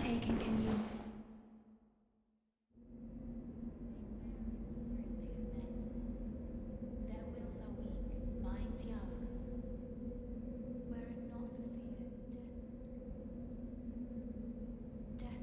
take and can you? Their wills are weak, minds young. Were it not for fear, death.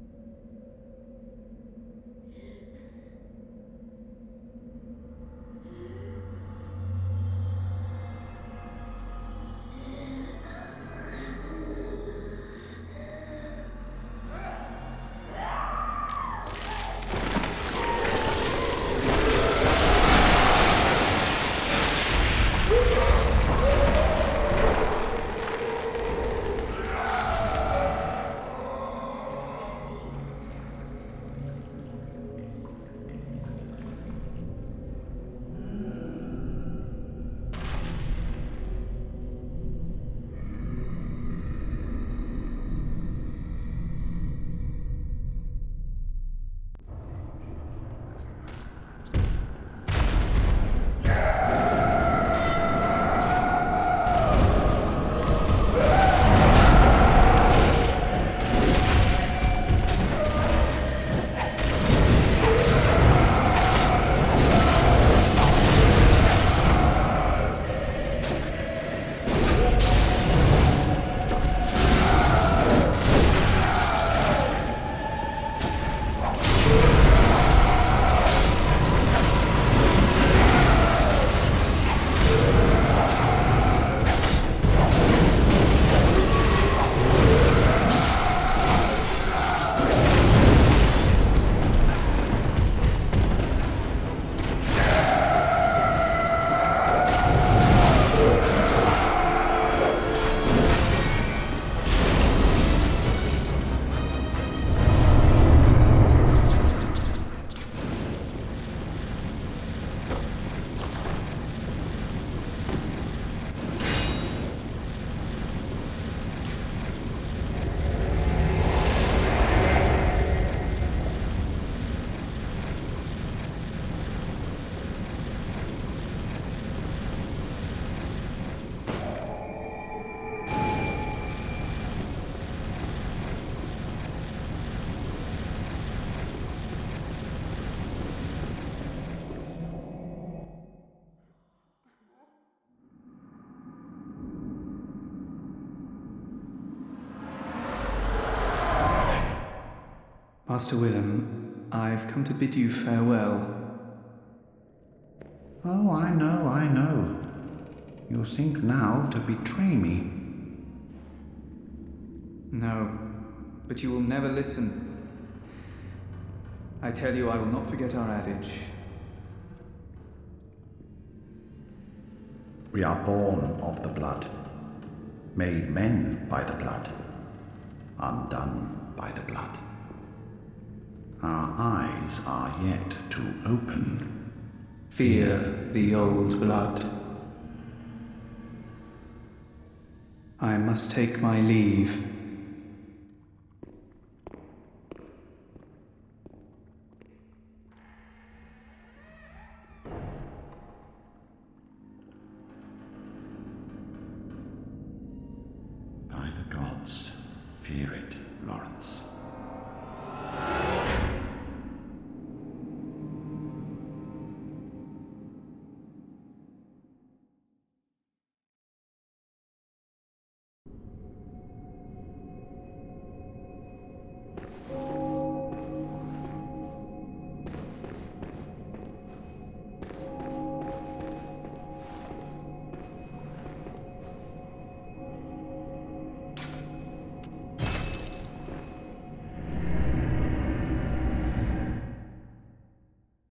Master Willem, I've come to bid you farewell. Oh, I know, I know. You think now to betray me. No, but you will never listen. I tell you, I will not forget our adage. We are born of the blood, made men by the blood, undone by the blood. Our eyes are yet to open. Fear the old blood. I must take my leave. By the gods, fear it, Lawrence.